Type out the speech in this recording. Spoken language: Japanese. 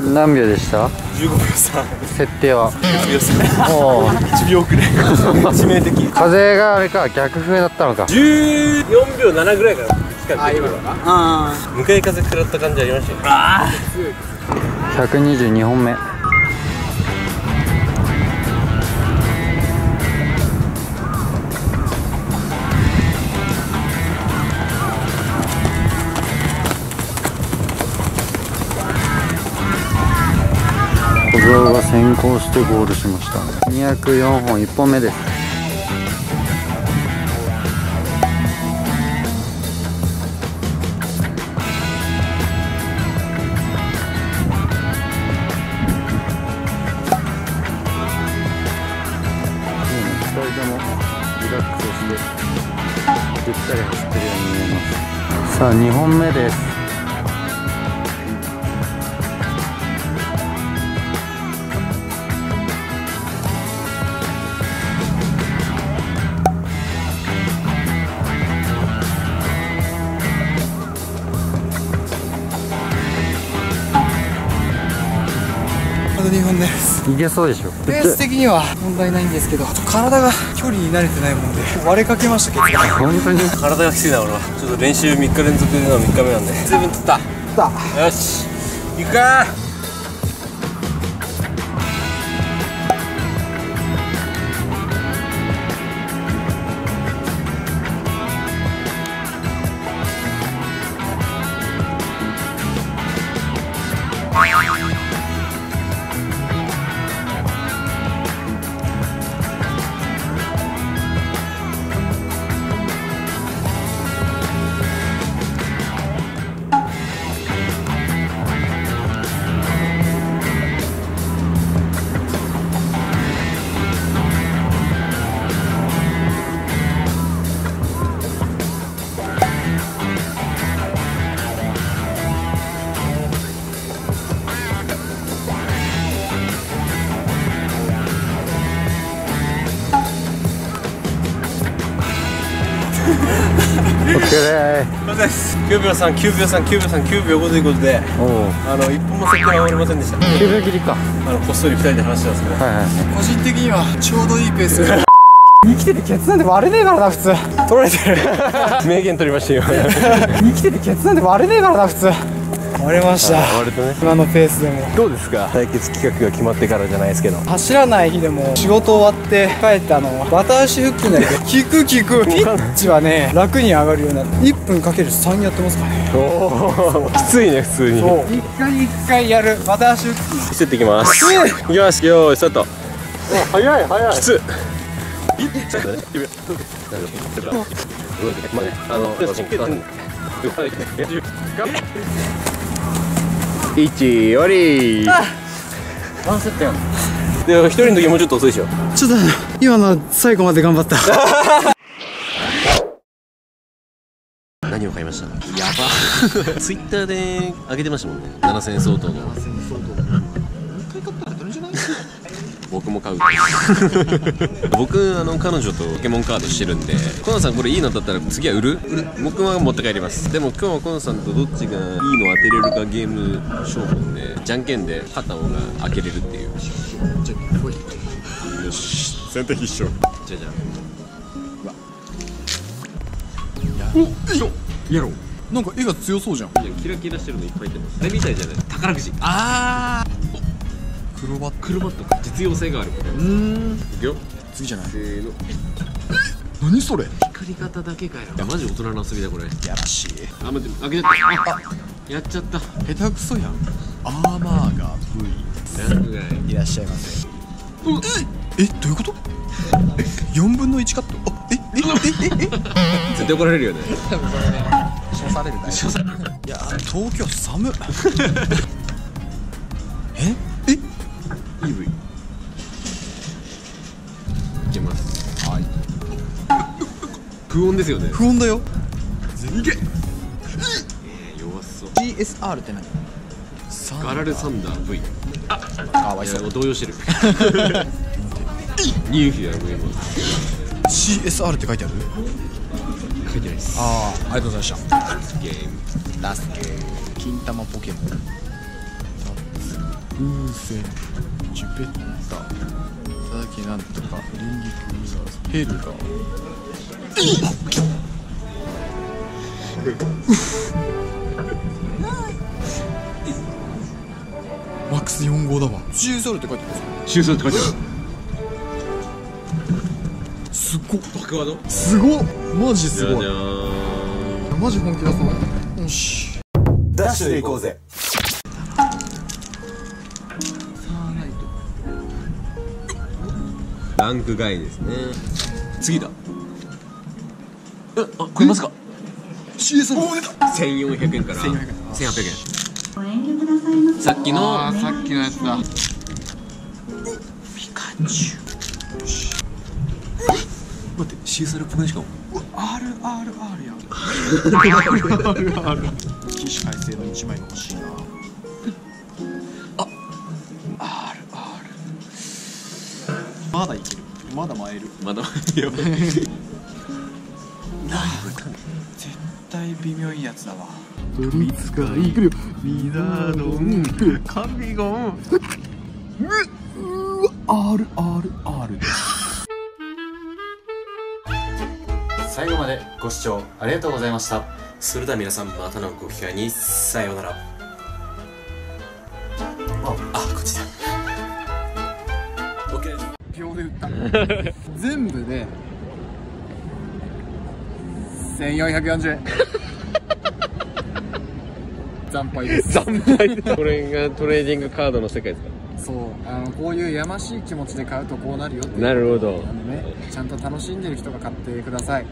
何秒でした？ 15秒3。 設定は 1秒3。おお、1秒遅れ。致命的。 風があれか、逆風だったのか。 14秒7ぐらいから近づいてくる。向かい風食らった感じありましたよ。ああ、122本目。小僧が先行してゴールしました。204本1本目です。2人ともリラックスしてゆったり走ってるように見えます。さあ2本目です。 2本です。 いけそうでしょ。 ペース的には問題ないんですけど、体が距離に慣れてないもんで割れかけましたけど。 本当に体がきついな俺は。ちょっと練習3日連続での3日目なんで随分取った。よし行くかー。 お疲れー。9秒3、9秒3、9秒3、9秒5ということで、一本も先が折れませんでした。 9秒切りか。 こっそり2人で話してますけど、 個人的にはちょうどいいペース。生きててケツなんて割れねえからな普通。取られてる。 名言取りましたよ。 生きててケツなんて割れねえからな普通。割れました。 割れたね。 今のペースでも。 どうですか、対決企画が決まってからじゃないですけど、 走らない日でも仕事終わって帰ってバタ足腹筋だけど効くピッチはね楽に上がるようになって1分かける3やってますからね。 おお、きついね普通に。 そう1回に1回やるバタ足腹筋。 競っていきます。いきます。よーいスタート。早いきつ。1終わり。 ワンセットやん。 で1人の時もうちょっと遅いでしょ。 ちょっと今の最後まで頑張った。 何を買いました？やば。ツイッターで上げてましたもんね。7000円相当の。僕も買う。僕彼女とポケモンカードしてるんで、コナンさんこれいいのだったら次は売る？僕は持って帰ります。でも今日はコナンさんとどっちがいいの当てれるかゲーム勝負なんで、じゃんけんで勝った方が開けれるっていう。よし、先手必勝。じゃやろう。なんか絵が強そうじゃん。 キラキラしてるのいっぱい出ます。あれみたいじゃない？宝くじ。クロバット実用性がある。いくよ。 次じゃない。 せーの。 何それ。 光り方だけかよ。いやマジ大人の遊びだこれ。 やらしい。 あ、待って開けちゃった。やっちゃった。 下手くそやん。アーマーが V。いらっしゃいませ。どういうこと？4分の1カット。 絶対怒られるよね。 多分これね処される。いや東京寒っ。 EV いけます。はい。不穏ですよね。 不穏だよ。 いけ。弱そう。 GSR って何？ ガラルサンダー V。 かわいそう。 動揺してる。ニューフィア見えます。 CSR って書いてある？ 書いてないです。 ありがとうございました。 ゲームラストゲーム。金玉ポケモン。 風船チュペッタたたきなんとか輪菊ヘルガマックス4号だわ。シーソルって書いてます。 シューソルって書いてある。 すっごっ。 バックワードすごっ。マジすごい。 じゃじゃーん。 マジ本気出そう。よし。 ダッシュで行こうぜ。 ランク外ですね。次だ。あ、超えますか。 CSR 1400円から 1400円 1800円。さっきのさっきのやつだ。 ピカチュウ。待って、シーサルっぽくないしかも。 RRR やん。RRR。起死回生の1枚が欲しいな。あ、RR。まだいける。まだ参る。 まだやばい。 絶対微妙いいやつだわ。ドリツカいくるよ。ミザードンカビゴン。RRR です。 最後までご視聴ありがとうございました。 それでは皆さん、またのご機会にさようなら。こっちだ。 OK です。 秒で打った全部で1440円惨敗です。 惨敗だ。これがトレーディングカードの世界ですか。 そう、こういうやましい気持ちで買うとこうなるよっていう。 なるほど。 ね、ちゃんと楽しんでる人が買ってください。